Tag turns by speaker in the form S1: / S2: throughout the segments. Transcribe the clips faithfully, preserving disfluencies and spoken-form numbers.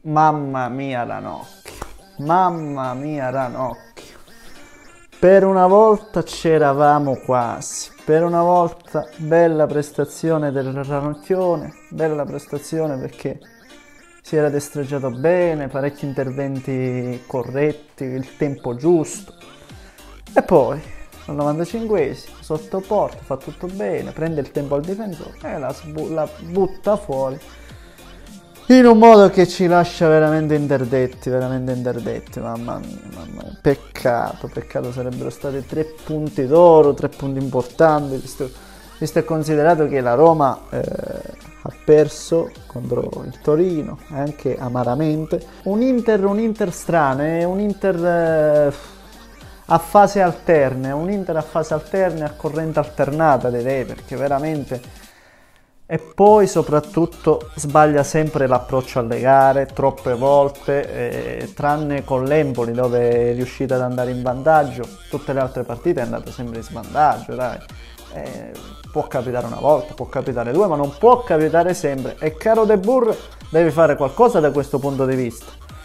S1: Mamma mia Ranocchio, mamma mia Ranocchio. Per una volta c'eravamo quasi, per una volta bella prestazione del Ranocchione, bella prestazione perché si era destreggiato bene, parecchi interventi corretti, il tempo giusto. E poi, al novantacinquesimo, sotto porta, fa tutto bene, prende il tempo al difensore e la, la butta fuori. In un modo che ci lascia veramente interdetti, veramente interdetti, mamma mia, mamma mia. Peccato, peccato, sarebbero stati tre punti d'oro, tre punti importanti, visto, visto e considerato che la Roma eh, ha perso contro il Torino, anche amaramente. Un Inter, un Inter strano, eh, un Inter eh, a fase alterne, un Inter a fase alterne, a corrente alternata direi, perché veramente... E poi soprattutto sbaglia sempre l'approccio alle gare, troppe volte, eh, tranne con l'Empoli dove è riuscita ad andare in vantaggio, tutte le altre partite è andata sempre in svantaggio, dai. Eh, può capitare una volta, può capitare due, ma non può capitare sempre. E caro De Boer, devi fare qualcosa da questo punto di vista.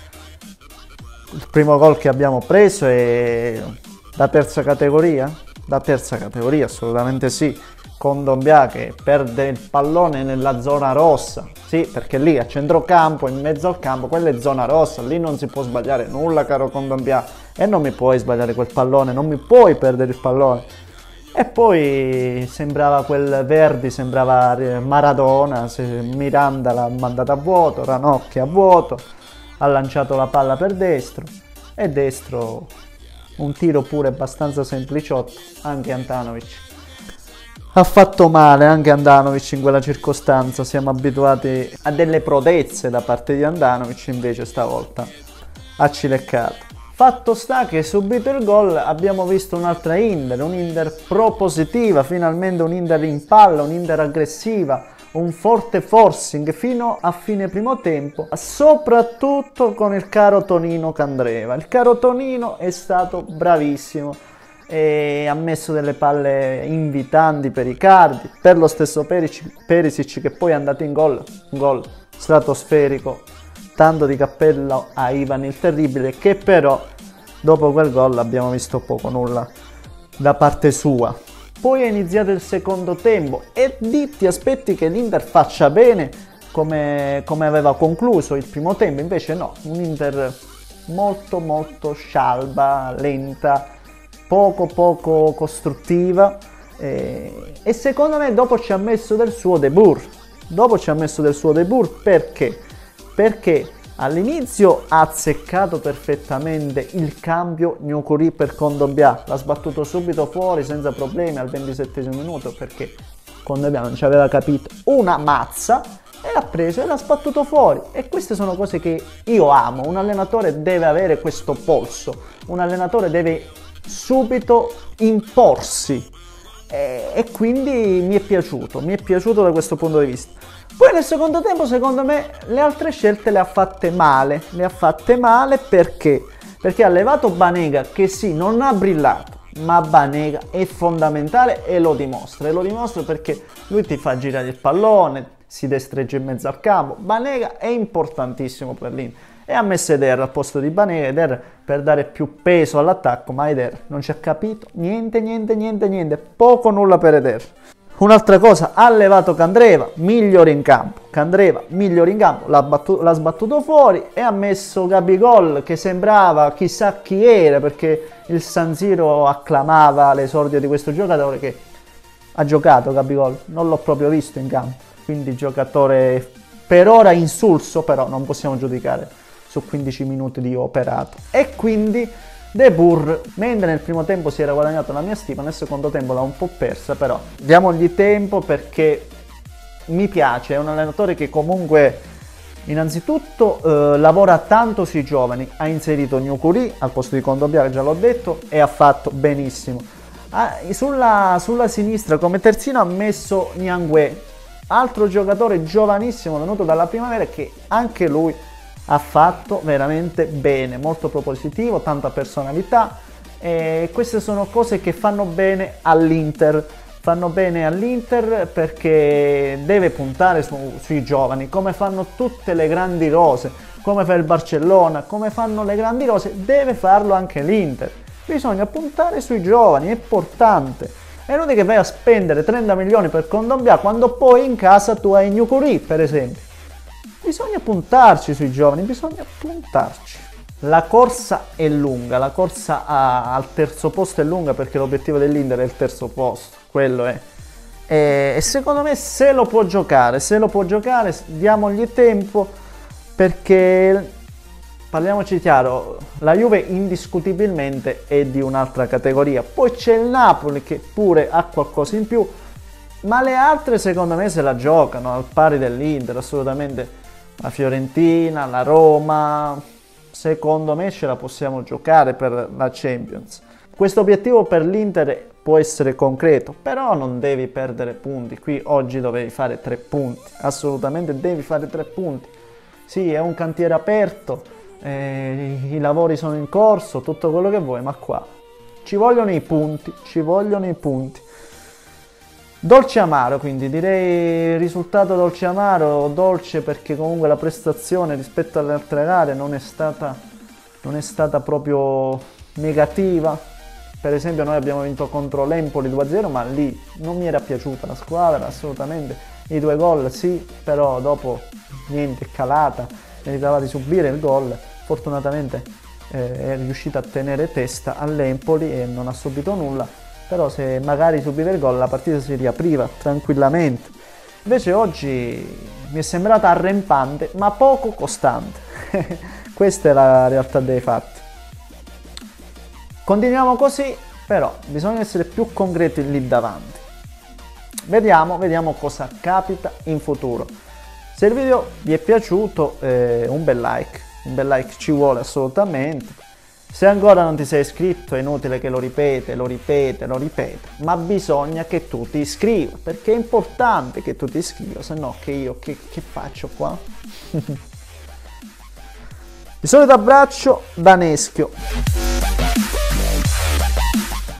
S1: Il primo gol che abbiamo preso è da terza categoria? Da terza categoria, assolutamente sì. Kondogbia che perde il pallone nella zona rossa, sì, perché lì a centrocampo, in mezzo al campo, quella è zona rossa, lì non si può sbagliare nulla, caro Kondogbia, e non mi puoi sbagliare quel pallone, non mi puoi perdere il pallone. E poi sembrava quel Verdi, sembrava Maradona, Miranda l'ha mandata a vuoto, Ranocchi a vuoto, ha lanciato la palla per destro, e destro un tiro pure abbastanza sempliciotto, anche Handanovic. Ha fatto male anche Handanovic in quella circostanza, siamo abituati a delle prodezze da parte di Handanovic, invece stavolta ha cileccato. Fatto sta che subito il gol abbiamo visto un'altra Inter, un Inter propositiva, finalmente un Inter in palla, un Inter aggressiva, un forte forcing fino a fine primo tempo, soprattutto con il caro Tonino Candreva. Il caro Tonino è stato bravissimo. E ha messo delle palle invitanti per Icardi, per lo stesso Perisic che poi è andato in gol, un gol stratosferico, tanto di cappello a Ivan il Terribile, che però dopo quel gol abbiamo visto poco nulla da parte sua. Poi è iniziato il secondo tempo e di ti aspetti che l'Inter faccia bene come, come aveva concluso il primo tempo, invece no, un Inter molto molto scialba, lenta, poco poco costruttiva, eh, e secondo me dopo ci ha messo del suo De Boer, dopo ci ha messo del suo De Boer perché? Perché all'inizio ha azzeccato perfettamente il cambio Gnukuri per Kondogbia, l'ha sbattuto subito fuori senza problemi al ventisettesimo minuto perché Kondogbia non ci aveva capito una mazza e l'ha preso e l'ha sbattuto fuori, e queste sono cose che io amo. Un allenatore deve avere questo polso, un allenatore deve subito imporsi, e, e quindi mi è piaciuto, mi è piaciuto da questo punto di vista. Poi nel secondo tempo secondo me le altre scelte le ha fatte male, le ha fatte male perché? Perché ha levato Banega che sì, non ha brillato, ma Banega è fondamentale e lo dimostra, e lo dimostra perché lui ti fa girare il pallone, si destreggia in mezzo al campo. Banega è importantissimo per l'Inter. E ha messo Eder al posto di Banega, Eder per dare più peso all'attacco, ma Eder non ci ha capito niente, niente, niente, niente, poco nulla per Eder. Un'altra cosa, ha levato Candreva, migliore in campo, Candreva migliore in campo, l'ha, battuto, l'ha sbattuto fuori, e ha messo Gabigol che sembrava chissà chi era, perché il San Siro acclamava l'esordio di questo giocatore che ha giocato Gabigol, non l'ho proprio visto in campo, quindi giocatore per ora insulso, però non possiamo giudicare su quindici minuti di operato. E quindi De Boer, mentre nel primo tempo si era guadagnato la mia stima, nel secondo tempo l'ha un po' persa, però diamogli tempo perché mi piace, è un allenatore che comunque innanzitutto eh, lavora tanto sui giovani, ha inserito Gnukuri al posto di Kondogbia, già l'ho detto, e ha fatto benissimo. Ah, sulla, sulla sinistra come terzino ha messo Niangue, altro giocatore giovanissimo venuto dalla primavera che anche lui ha fatto veramente bene, molto propositivo, tanta personalità, e queste sono cose che fanno bene all'Inter, fanno bene all'Inter perché deve puntare su, sui giovani, come fanno tutte le grandi rose, come fa il Barcellona, come fanno le grandi cose, deve farlo anche l'Inter. Bisogna puntare sui giovani, è importante. È inutile che vai a spendere trenta milioni per Kondogbia quando poi in casa tu hai Gnukuri, per esempio. Bisogna puntarci sui giovani, bisogna puntarci. La corsa è lunga, la corsa a, al terzo posto è lunga perché l'obiettivo dell'Inter è il terzo posto, quello è. E, e secondo me se lo può giocare, se lo può giocare, diamogli tempo, perché parliamoci chiaro, la Juve indiscutibilmente è di un'altra categoria. Poi c'è il Napoli che pure ha qualcosa in più, ma le altre secondo me se la giocano al pari dell'Inter, assolutamente. La Fiorentina, la Roma, secondo me ce la possiamo giocare per la Champions. Questo obiettivo per l'Inter può essere concreto, però non devi perdere punti. Qui oggi dovevi fare tre punti, assolutamente devi fare tre punti. Sì, è un cantiere aperto, eh, i lavori sono in corso, tutto quello che vuoi, ma qua ci vogliono i punti, ci vogliono i punti. Dolce amaro, quindi direi risultato dolce amaro, dolce perché comunque la prestazione rispetto alle altre gare non è stata, non è stata proprio negativa. Per esempio noi abbiamo vinto contro l'Empoli due a zero, ma lì non mi era piaciuta la squadra assolutamente, i due gol sì, però dopo niente, calata, meritava di subire il gol, fortunatamente eh, è riuscita a tenere testa all'Empoli e non ha subito nulla. Però se magari subiva il gol la partita si riapriva tranquillamente. Invece oggi mi è sembrata arrempante ma poco costante. Questa è la realtà dei fatti. Continuiamo così, però bisogna essere più concreti lì davanti. Vediamo, vediamo cosa capita in futuro. Se il video vi è piaciuto, eh, un bel like, un bel like ci vuole assolutamente. Se ancora non ti sei iscritto è inutile che lo ripete, lo ripete, lo ripete, ma bisogna che tu ti iscriva, perché è importante che tu ti iscriva, se no che io che, che faccio qua? Il solito abbraccio da Neschio.